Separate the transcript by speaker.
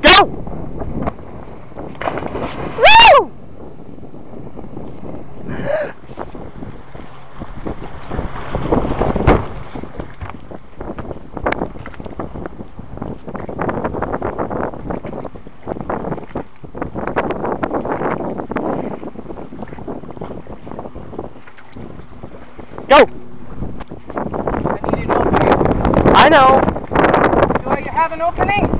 Speaker 1: Go! Woo! Go!
Speaker 2: I need an opening.
Speaker 1: I know.
Speaker 2: Do I have an opening?